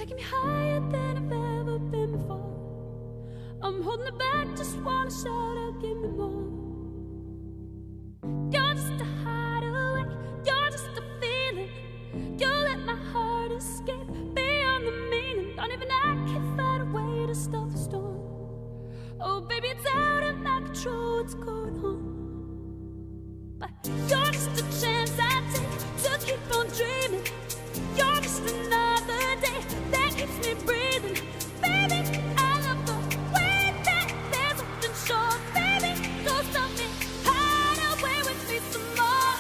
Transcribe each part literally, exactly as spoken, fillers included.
taking me higher than I've ever been before. I'm holding it back, just wanna shout out, give me more. You're just a hideaway, you're just a feeling. You let my heart escape beyond the meaning. Don't even I can find a way to stop the storm. Oh baby, it's out of my control, what's going on? But you're just a chance I take to keep on dreaming. You're just another day that keeps me breathing. Baby, I love the way that there's nothing short. Baby, go stop me, hide away with me some more.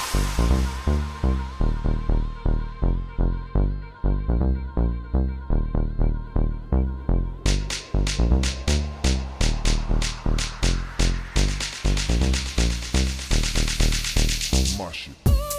My shit.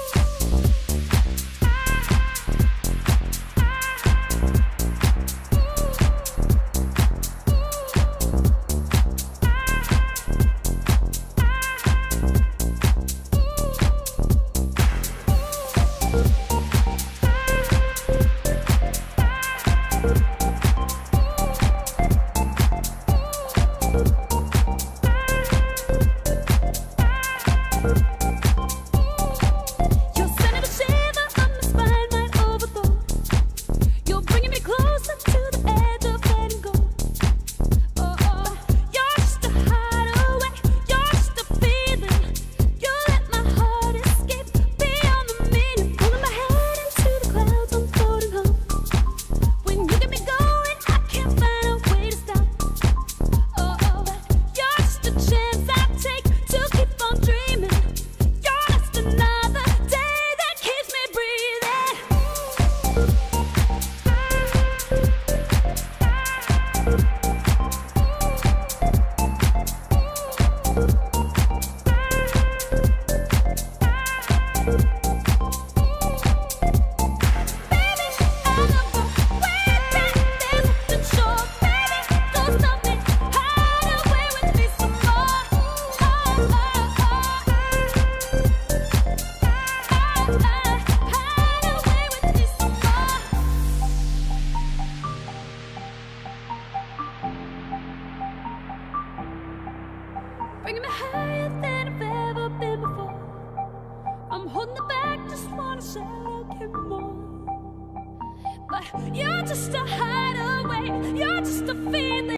Bringing me higher than I've ever been before. I'm holding it back, just wanna shout out, give me more. But you're just a hideaway, you're just a feeling.